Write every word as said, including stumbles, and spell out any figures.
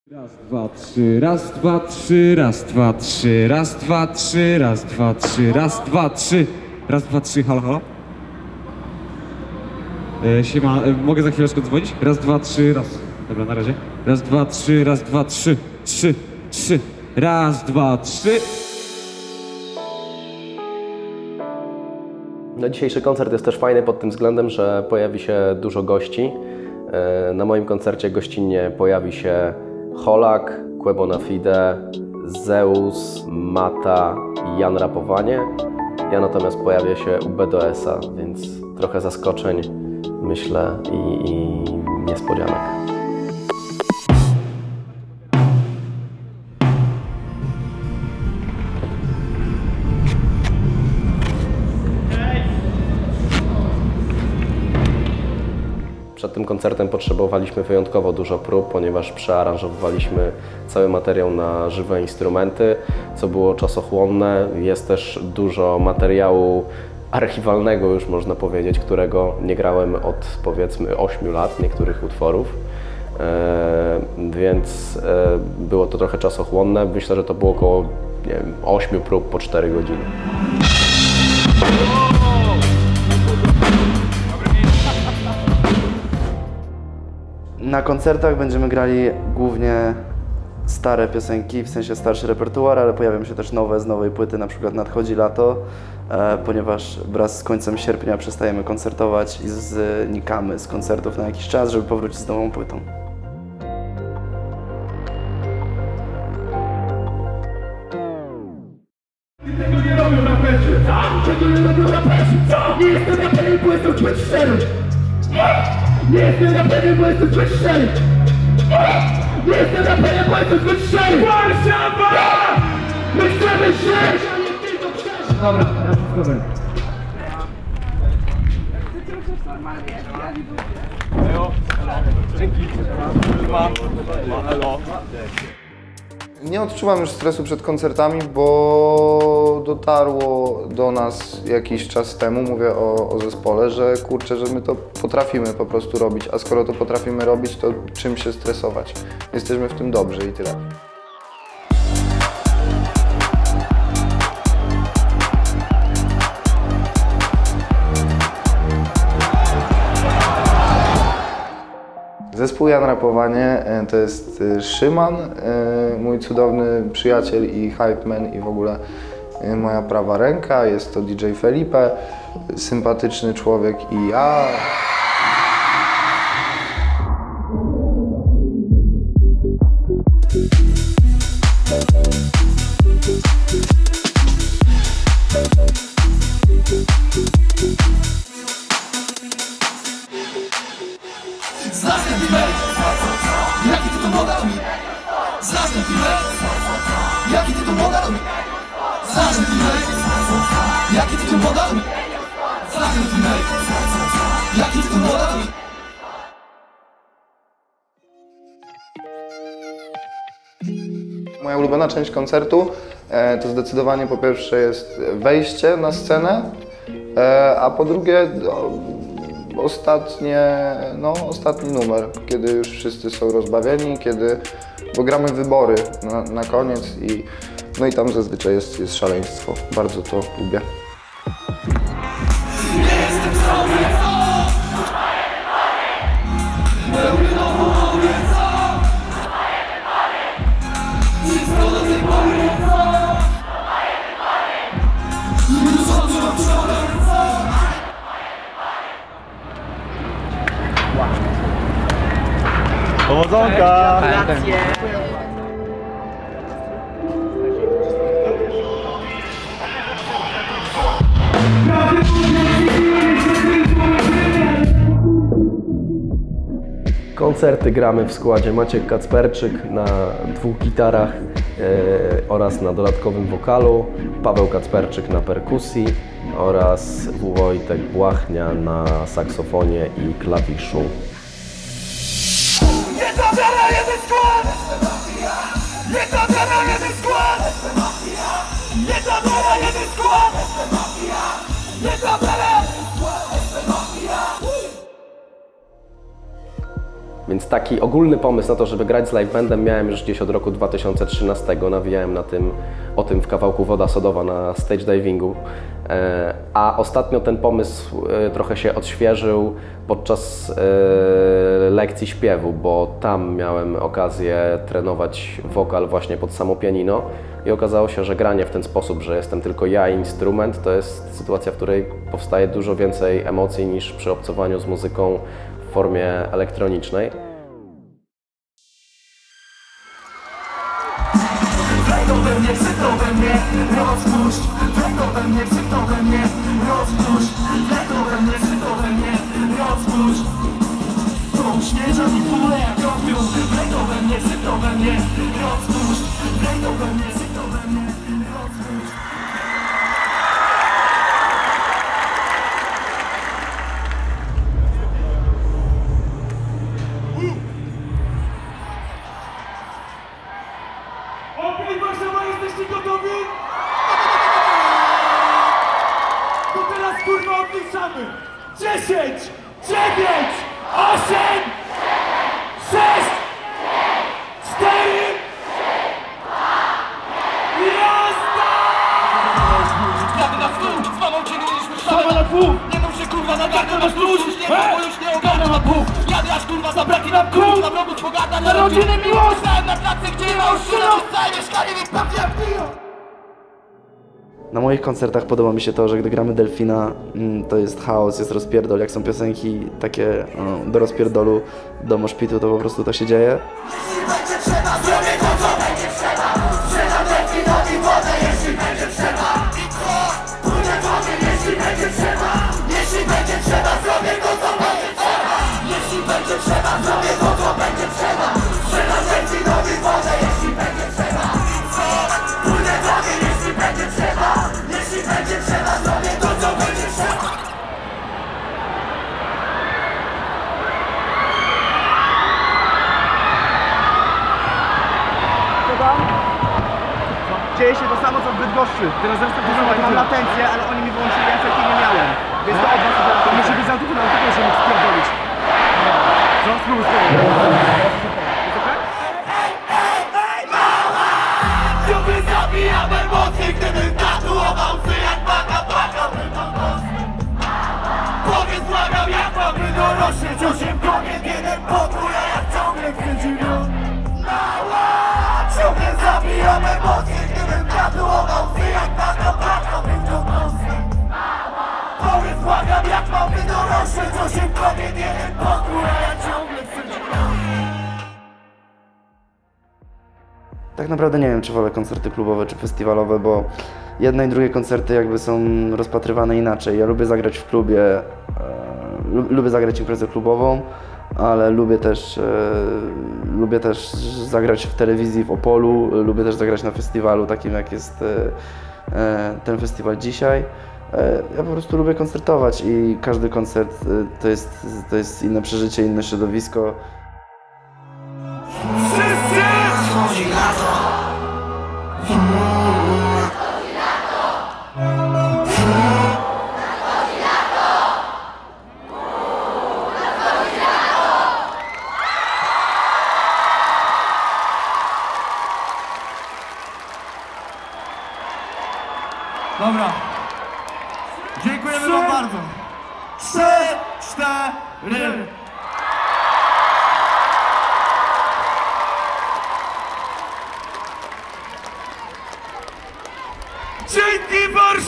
Raz, dwa, trzy, raz, dwa, trzy, raz, dwa, trzy, raz, dwa, trzy, raz, dwa, trzy, raz, dwa, trzy, raz, dwa, trzy, halo, halo? E, siema, e, mogę za chwileczkę dzwonić? Raz, dwa, trzy, raz. Dobra, na razie. Raz, dwa, trzy, raz, dwa, trzy, trzy, trzy, raz, dwa, trzy. No, dzisiejszy koncert jest też fajny pod tym względem, że pojawi się dużo gości. Na moim koncercie gościnnie pojawi się Holak, Quebo Fide, Zeus, Mata i Jan Rapowanie. Ja natomiast pojawię się u B D S a, więc trochę zaskoczeń, myślę, i, i niespodzianek. Przed tym koncertem potrzebowaliśmy wyjątkowo dużo prób, ponieważ przearanżowaliśmy cały materiał na żywe instrumenty, co było czasochłonne. Jest też dużo materiału archiwalnego, już można powiedzieć, którego nie grałem od powiedzmy ośmiu lat, niektórych utworów. E, więc e, było to trochę czasochłonne. Myślę, że to było około nie wiem, ośmiu prób po cztery godziny. Na koncertach będziemy grali głównie stare piosenki, w sensie starszy repertuar, ale pojawią się też nowe z nowej płyty, na przykład Nadchodzi lato, e, ponieważ wraz z końcem sierpnia przestajemy koncertować i znikamy z koncertów na jakiś czas, żeby powrócić z nową płytą. Tego nie robią raperzy, czego nie robią raperzy, nie jestem raperem, bo jestem zbyt szczery. Nie jestem raperem, bo jestem zbyt szczery. Nie jestem raperem, bo jestem zbyt szczery. Warszawa! My chcemy żyć, a nie tylko przeżyć. Dobra, ja wszystko wiem. Dzięki. Nie odczuwam już stresu przed koncertami, bo dotarło do nas jakiś czas temu, mówię o, o zespole, że kurczę, że my to potrafimy po prostu robić, a skoro to potrafimy robić, to czym się stresować? Jesteśmy w tym dobrzy i tyle. Zespół Jan Rapowanie to jest Szyman, mój cudowny przyjaciel i hype man i w ogóle moja prawa ręka. Jest to D J Felipe, sympatyczny człowiek i ja. Znasz ten filmek? Jaki ty to model? Znasz ten filmek? Jaki ty to model? Znasz ten filmek? Jaki ty to model? Znasz ten filmek? Jaki ty to model? Moja ulubiona część koncertu to zdecydowanie po pierwsze jest wejście na scenę, a po drugie Ostatnie, no, ostatni numer, kiedy już wszyscy są rozbawieni, kiedy, bo gramy wybory na, na koniec i, no i tam zazwyczaj jest, jest szaleństwo. Bardzo to lubię. Powodzonka! Koncerty gramy w składzie Maciek Kacperczyk na dwóch gitarach e, oraz na dodatkowym wokalu, Paweł Kacperczyk na perkusji oraz Wojtek Błachnia na saksofonie i klawiszu. Jedna wiara, jeden skład! Jedna wiara, jeden skład! Jedna wiara, jeden skład! Jedna wiara! Więc taki ogólny pomysł na to, żeby grać z live bandem miałem już gdzieś od roku dwa tysiące trzynastego. Nawijałem na tym, o tym w kawałku Woda Sodowa na stage divingu. A ostatnio ten pomysł trochę się odświeżył podczas lekcji śpiewu, bo tam miałem okazję trenować wokal właśnie pod samo pianino i okazało się, że granie w ten sposób, że jestem tylko ja i instrument, to jest sytuacja, w której powstaje dużo więcej emocji niż przy obcowaniu z muzyką w formie elektronicznej. Wejdą we mnie, krzykną we mnie, rozpuść. Wejdą we mnie, krzykną we mnie, rozpuść. Wejdą we mnie, krzykną we mnie, rozpuść. To uśmierza mi pulę jak opium. Wejdą we mnie, krzykną we mnie, rozpuść. Wejdą we mnie, krzykną we mnie, rozpuść. Okej, Warszawa, jesteście gotowi? To teraz kurwa odliczamy! Dziesięć, dziewięć, osiem, sześć, cztery, jazda! Jadę na wpół, z mamą cię nie mieliśmy sztabę na pół. Nie mów się kurwa na gardę masz klucz. Nie mów, bo już nie ogarnę na pół. Jadę aż kurwa zabraknie nam kół. Na wrogów pogada na rodziny miłość. Stałem na pracy, gdzie ma oszczędną. Całe mieszkanie, więc pewnie jak piją. Na moich koncertach podoba mi się to, że gdy gramy Delfina, mm, to jest chaos, jest rozpierdol. Jak są piosenki takie no, do rozpierdolu, do moszpitu, to po prostu to się dzieje. Jeśli będzie trzeba, zrobię to, co będzie trzeba. Sprzedam delfinowi wodę, jeśli będzie trzeba. I co? Pójdę wody, jeśli będzie trzeba. Jeśli będzie trzeba, zrobię to, co będzie trzeba. Jeśli będzie trzeba, zrobię to, co będzie trzeba. Sprzedam delfinowi wodę, jeśli będzie trzeba. I co? Pójdę wody, jeśli będzie trzeba. Jeśli będzie trzeba, zrobię to, co będzie trzeba. Dzieje się to samo co w Bydgoszczy. Teraz zresztą to mam latencję, ale oni mi wyłączyli, ja efektu nie miałem. Więc to od was to musi być za dużo na tylko, żeby spierdolić. Co? Spróbuj spróbuj. Jest okej? Ciągle zabijam emocje, gdybym tatuował sy jak baka, płakałbym na nos. Powiedz, błagam, jak mamy dorośnieć osiem kobiet, jeden pokój, a ja ciągle chcę dziewięć. Mała! Ciągle zabijam emocje, gdybym tatuował sy jak baka, płakałbym na nos. Powiedz, błagam, jak mamy dorośnieć osiem kobiet, jeden pokój, a ja ciągle chcę dziewięć. Tak naprawdę nie wiem, czy wolę koncerty klubowe, czy festiwalowe, bo jedne i drugie koncerty jakby są rozpatrywane inaczej. Ja lubię zagrać w klubie, e, lubię zagrać imprezę klubową, ale lubię też, e, lubię też zagrać w telewizji w Opolu, lubię też zagrać na festiwalu takim, jak jest e, e, ten festiwal dzisiaj. E, ja po prostu lubię koncertować i każdy koncert e, to jest, to jest inne przeżycie, inne środowisko. Dobra. Dziękujemy wam bardzo. Trzy, cztery. Dzięki bardzo!